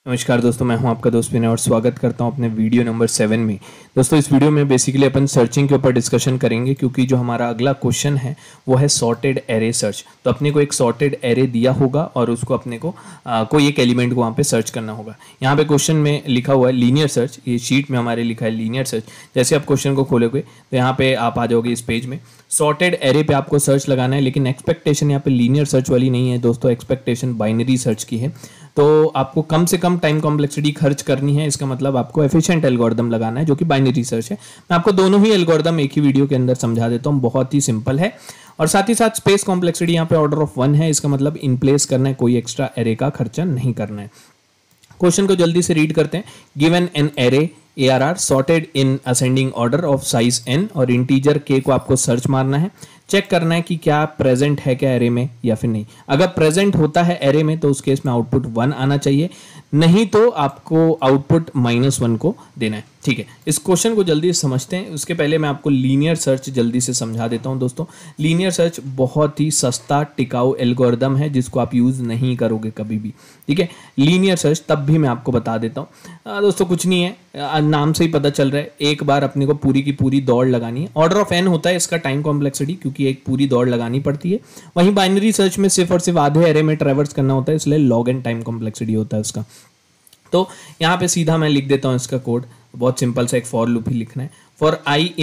नमस्कार दोस्तों, मैं हूं आपका दोस्त विनय और स्वागत करता हूं अपने वीडियो नंबर 7 में। दोस्तों इस वीडियो में बेसिकली अपन सर्चिंग के ऊपर डिस्कशन करेंगे, क्योंकि जो हमारा अगला क्वेश्चन है वो है सॉर्टेड एरे सर्च। तो अपने को एक सॉर्टेड एरे दिया होगा और उसको अपने को कोई एक एलिमेंट को वहाँ पे सर्च करना होगा। यहाँ पे क्वेश्चन में लिखा हुआ है लीनियर सर्च, ये शीट में हमारे लिखा है लीनियर सर्च। जैसे आप क्वेश्चन को खोलोगे तो यहाँ पे आप आ जाओगे इस पेज में, सॉर्टेड एरे पे आपको सर्च लगाना है, लेकिन एक्सपेक्टेशन यहाँ पे लीनियर सर्च वाली नहीं है दोस्तों, एक्सपेक्टेशन बाइनरी सर्च की है। तो आपको कम से कम टाइम कॉम्प्लेक्सिटी खर्च करनी है, इसका मतलब आपको एफिशिएंट एल्गोरिदम लगाना है जो कि बाइनरी सर्च है। मैं आपको दोनों ही एल्गोरिदम एक ही वीडियो के अंदर समझा देता हूँ, बहुत ही सिंपल है। और साथ ही साथ स्पेस कॉम्प्लेक्सिटी यहाँ पे ऑर्डर ऑफ 1 है, इसका मतलब इन प्लेस करना है, कोई एक्स्ट्रा एरे का खर्चा नहीं करना है। क्वेश्चन को जल्दी से रीड करते हैं। Given an array ARR sorted in ascending order of size n और इंटीजर k को आपको सर्च मारना है, चेक करना है कि क्या प्रेजेंट है क्या एरे में या फिर नहीं। अगर प्रेजेंट होता है एरे में तो उस केस में आउटपुट 1 आना चाहिए, नहीं तो आपको आउटपुट -1 को देना है। ठीक है, इस क्वेश्चन को जल्दी से समझते हैं। उसके पहले मैं आपको लीनियर सर्च जल्दी से समझा देता हूं दोस्तों। लीनियर सर्च बहुत ही सस्ता टिकाऊ एल्गोरिदम है जिसको आप यूज नहीं करोगे कभी भी। ठीक है, लीनियर सर्च तब भी मैं आपको बता देता हूं दोस्तों, कुछ नहीं है, नाम से ही पता चल रहा है। एक बार अपने को पूरी की पूरी दौड़ लगानी है। ऑर्डर ऑफ n होता है इसका टाइम कॉम्प्लेक्सिटी, क्योंकि एक पूरी दौड़ लगानी पड़ती है। वहीं बाइनरी सर्च में सिर्फ और सिर्फ आधे एरे में ट्रैवर्स करना होता है, इसलिए log n टाइम कॉम्प्लेक्सिटी होता है उसका। तो यहाँ पे सीधा मैं लिख देता हूँ इसका कोड, बहुत सिंपल सा एक फॉर लूप ही लिखना है। फॉर आई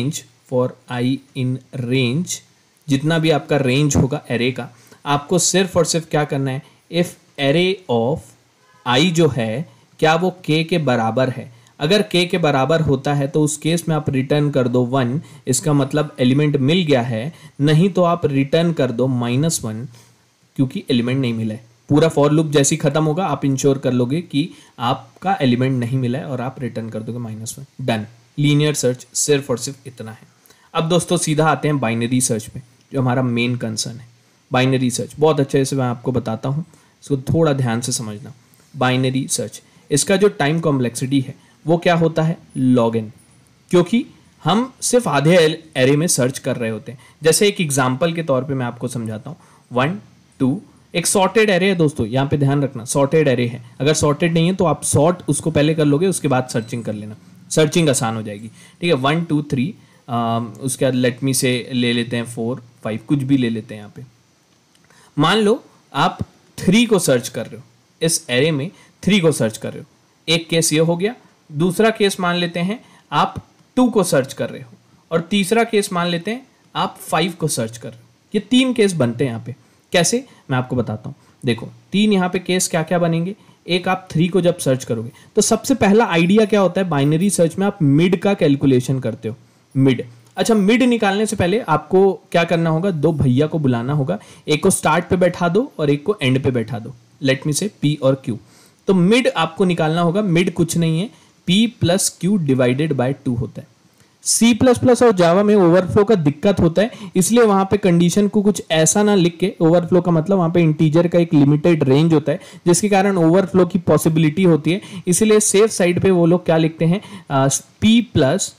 इन रेंज, जितना भी आपका रेंज होगा एरे का, आपको सिर्फ और सिर्फ क्या करना है, इफ एरे ऑफ आई जो है क्या वो k के बराबर है। अगर k के बराबर होता है तो उस केस में आप रिटर्न कर दो 1, इसका मतलब एलिमेंट मिल गया है। नहीं तो आप रिटर्न कर दो -1, क्योंकि एलिमेंट नहीं मिला है। पूरा फॉर लूप जैसी खत्म होगा आप इंश्योर कर लोगे कि आपका एलिमेंट नहीं मिला है और आप रिटर्न कर दोगे -1। डन। लीनियर सर्च सिर्फ और सिर्फ इतना है। अब दोस्तों सीधा आते हैं बाइनरी सर्च पे, जो हमारा मेन कंसर्न है। बाइनरी सर्च बहुत अच्छे से मैं आपको बताता हूँ, इसको थोड़ा ध्यान से समझना। बाइनरी सर्च, इसका जो टाइम कॉम्प्लेक्सिटी है वो क्या होता है, log n, क्योंकि हम सिर्फ आधे एरे में सर्च कर रहे होते हैं। जैसे एक एग्जांपल के तौर पे मैं आपको समझाता हूँ। 1 2 एक सॉर्टेड एरे है दोस्तों, यहाँ पे ध्यान रखना, सॉर्टेड एरे है। अगर सॉर्टेड नहीं है तो आप सॉर्ट उसको पहले कर लोगे, उसके बाद सर्चिंग कर लेना, सर्चिंग आसान हो जाएगी। ठीक है, 1 2 3, उसके बाद लेट मी से ले लेते हैं 4 5, कुछ भी ले लेते हैं। यहाँ पे मान लो आप 3 को सर्च कर रहे हो, इस एरे में 3 को सर्च कर रहे हो। एक केस ये हो गया। दूसरा केस मान लेते हैं आप 2 को सर्च कर रहे हो, और तीसरा केस मान लेते हैं आप 5 को सर्च कर रहे हो। ये 3 केस बनते हैं यहाँ पे। कैसे, मैं आपको बताता हूँ। देखो 3 यहाँ पे केस क्या क्या बनेंगे। एक, आप 3 को जब सर्च करोगे तो सबसे पहला आइडिया क्या होता है, बाइनरी सर्च में आप मिड का कैलकुलेशन करते हो। मिड, अच्छा, मिड निकालने से पहले आपको क्या करना होगा, 2 भैया को बुलाना होगा। एक को स्टार्ट पे बैठा दो और एक को एंड पे बैठा दो। लेट मी से P और Q। तो मिड आपको निकालना होगा। मिड कुछ नहीं है, P + Q डिवाइडेड बाय 2 होता है। C++ और जावा में ओवरफ्लो का दिक्कत होता है, इसलिए वहां पे कंडीशन को कुछ ऐसा ना लिख के, ओवरफ्लो का मतलब वहां पे इंटीजर का एक लिमिटेड रेंज होता है जिसके कारण ओवरफ्लो की पॉसिबिलिटी होती है। इसलिए सेफ साइड पे वो लोग क्या लिखते हैं, P +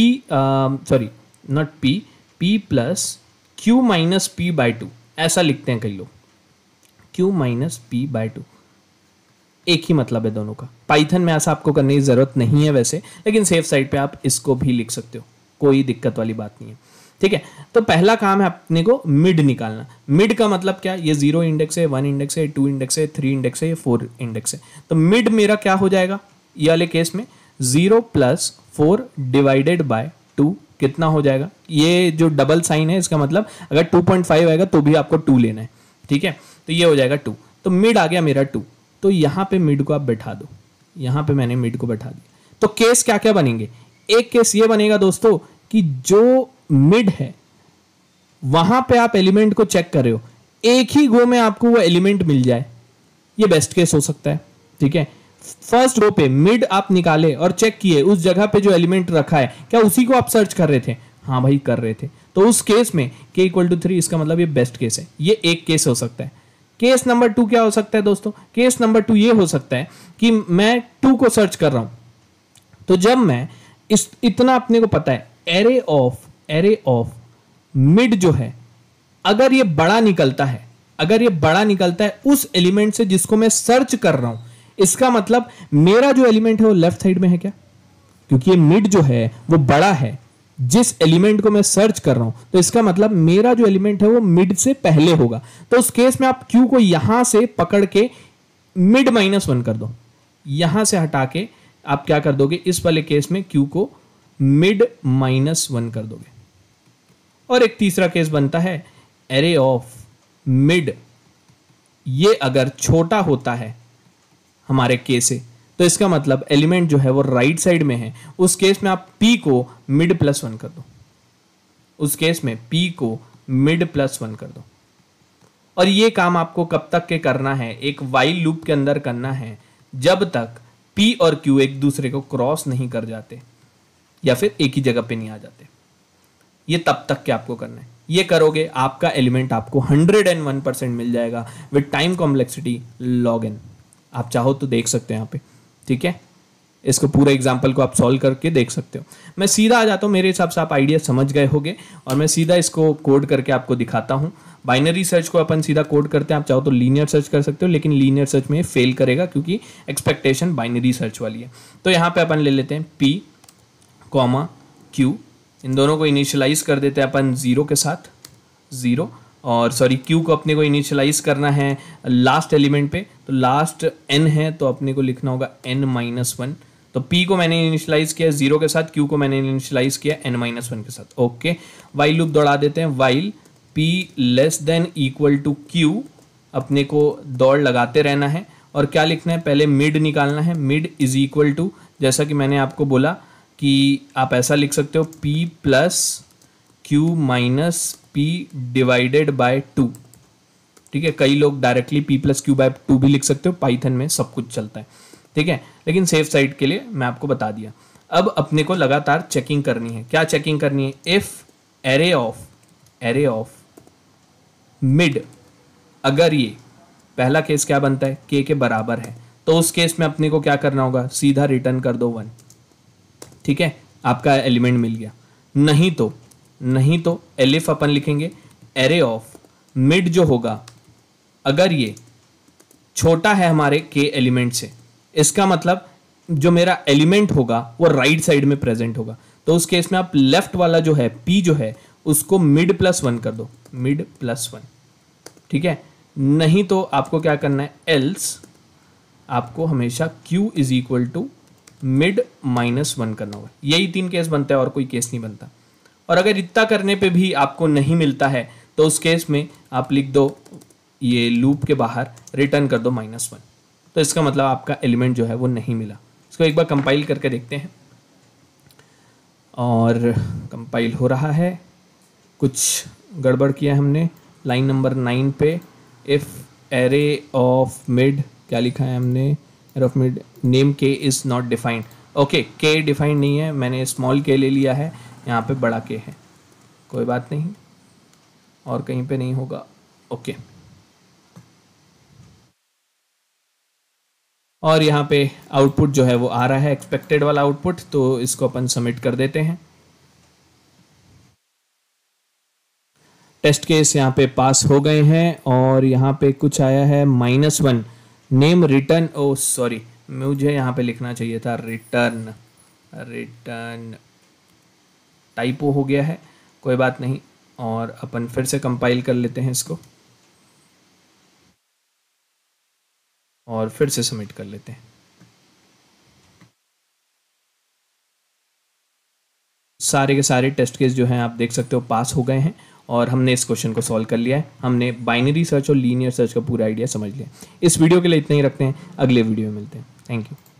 Q - P/2 ऐसा लिखते हैं कई लोग। Q - P/2 एक ही मतलब है दोनों का। पाइथन में ऐसा आपको करने की जरूरत नहीं है वैसे, लेकिन सेफ साइड पे आप इसको भी लिख सकते हो, कोई दिक्कत वाली बात नहीं है। ठीक है, तो पहला काम है अपने को मिड निकालना। मिड का मतलब क्या, ये 0 इंडेक्स है, 1 इंडेक्स है, 2 इंडेक्स है, 3 इंडेक्स है, ये 4 इंडेक्स है। तो मिड मेरा क्या हो जाएगा, ये वाले केस में 0 + 4 डिवाइडेड बाय 2 कितना हो जाएगा। ये जो डबल साइन है इसका मतलब अगर 2.5 आएगा तो भी आपको 2 लेना है। ठीक है, तो ये हो जाएगा 2। तो मिड आ गया मेरा 2। तो यहां पे मिड को आप बैठा दो, यहां पे मैंने मिड को बैठा दिया। तो केस क्या क्या बनेंगे, एक केस ये बनेगा दोस्तों कि जो मिड है वहां पे आप एलिमेंट को चेक कर रहे हो, एक ही गो में आपको वो एलिमेंट मिल जाए, ये बेस्ट केस हो सकता है। ठीक है, फर्स्ट रो पे मिड आप निकाले और चेक किए, उस जगह पे जो एलिमेंट रखा है क्या उसी को आप सर्च कर रहे थे, हाँ भाई कर रहे थे, तो उस केस में k = 3, इसका मतलब ये बेस्ट केस है। ये एक केस हो सकता है। केस नंबर 2 क्या हो सकता है दोस्तों, केस नंबर 2 ये हो सकता है कि मैं 2 को सर्च कर रहा हूं, तो जब मैं इतना अपने को पता है एरे ऑफ मिड जो है, अगर ये बड़ा निकलता है उस एलिमेंट से जिसको मैं सर्च कर रहा हूं, इसका मतलब मेरा जो एलिमेंट है वो लेफ्ट साइड में है क्या, क्योंकि ये मिड जो है वो बड़ा है जिस एलिमेंट को मैं सर्च कर रहा हूं, तो इसका मतलब मेरा जो एलिमेंट है वो मिड से पहले होगा। तो उस केस में आप क्यू को यहां से पकड़ के मिड -1 कर दो, यहां से हटा के आप क्या कर दोगे, इस वाले केस में क्यू को मिड -1 कर दोगे। और एक तीसरा केस बनता है एरे ऑफ मिड, ये अगर छोटा होता है हमारे के से, तो इसका मतलब एलिमेंट जो है वो राइट साइड में है, उस केस में आप p को मिड +1 कर दो, उस केस में p को मिड +1 कर दो। और ये काम आपको कब तक के करना है, एक वाइल लूप के अंदर करना है, जब तक p और q एक दूसरे को क्रॉस नहीं कर जाते या फिर एक ही जगह पे नहीं आ जाते। ये तब तक के आपको करना है। ये करोगे आपका एलिमेंट आपको 101% मिल जाएगा with time complexity log n। आप चाहो तो देख सकते हो यहाँ पे, ठीक है, इसको पूरे एग्जाम्पल को आप सॉल्व करके देख सकते हो। मैं सीधा आ जाता हूँ, मेरे हिसाब से आप आइडिया समझ गए होंगे, और मैं सीधा इसको कोड करके आपको दिखाता हूँ। बाइनरी सर्च को अपन सीधा कोड करते हैं, आप चाहो तो लीनियर सर्च कर सकते हो, लेकिन लीनियर सर्च में फेल करेगा क्योंकि एक्सपेक्टेशन बाइनरी सर्च वाली है। तो यहाँ पे अपन ले लेते हैं p, q, इन दोनों को इनिशियलाइज कर देते हैं अपन 0 के साथ, 0, और सॉरी q को अपने को इनिशियलाइज करना है लास्ट एलिमेंट पे, तो लास्ट n है तो अपने को लिखना होगा n-1। तो p को मैंने इनिशियलाइज किया 0 के साथ, q को मैंने इनिशियलाइज किया n-1 के साथ। ओके, वाइल लूप दौड़ा देते हैं, वाइल p < q, अपने को दौड़ लगाते रहना है। और क्या लिखना है, पहले मिड निकालना है, मिड = जैसा कि मैंने आपको बोला कि आप ऐसा लिख सकते हो p + q - p divided by 2, ठीक है। कई लोग डायरेक्टली p + q / 2 भी लिख सकते हो, पाइथन में सब कुछ चलता है, ठीक है, लेकिन सेफ साइड के लिए मैं आपको बता दिया। अब अपने को लगातार चेकिंग करनी है। क्या चेकिंग करनी है, इफ एरे ऑफ मिड, अगर ये पहला केस क्या बनता है, k के बराबर है, तो उस केस में अपने को क्या करना होगा, सीधा रिटर्न कर दो 1, ठीक है, आपका एलिमेंट मिल गया। नहीं तो एलिफ अपन लिखेंगे एरे ऑफ मिड जो होगा, अगर ये छोटा है हमारे k एलिमेंट से, इसका मतलब जो मेरा एलिमेंट होगा वो राइट साइड में प्रेजेंट होगा। तो उस केस में आप लेफ्ट वाला जो है p जो है उसको मिड +1 कर दो, मिड +1, ठीक है। नहीं तो आपको क्या करना है, एल्स आपको हमेशा q = मिड -1 करना होगा। यही 3 केस बनता है, और कोई केस नहीं बनता। और अगर इतना करने पे भी आपको नहीं मिलता है तो उस केस में आप लिख दो, ये लूप के बाहर रिटर्न कर दो -1। तो इसका मतलब आपका एलिमेंट जो है वो नहीं मिला। इसको एक बार कंपाइल करके देखते हैं, और कंपाइल हो रहा है। कुछ गड़बड़ किया हमने लाइन नंबर 9 पे, इफ एरे ऑफ मिड, क्या लिखा है हमने, array of mid name k is not defined. Okay, k defined नहीं है, मैंने स्मॉल k ले लिया है, यहाँ पे बड़ा k है, कोई बात नहीं, और कहीं पे नहीं होगा। ओके, और यहाँ पे आउटपुट जो है वो आ रहा है, एक्सपेक्टेड वाला आउटपुट, तो इसको अपन सबमिट कर देते हैं। टेस्ट केस यहाँ पे पास हो गए हैं, और यहाँ पे कुछ आया है -1 नेम रिटर्न, ओ सॉरी, मुझे यहाँ पे लिखना चाहिए था रिटर्न टाइपो हो गया है, कोई बात नहीं। और अपन फिर से कंपाइल कर लेते हैं इसको, और फिर से सबमिट कर लेते हैं। सारे के सारे टेस्ट केस जो हैं आप देख सकते हो पास हो गए हैं, और हमने इस क्वेश्चन को सॉल्व कर लिया है। हमने बाइनरी सर्च और लीनियर सर्च का पूरा आइडिया समझ लिया। इस वीडियो के लिए इतना ही रखते हैं, अगले वीडियो में मिलते हैं। Thank you.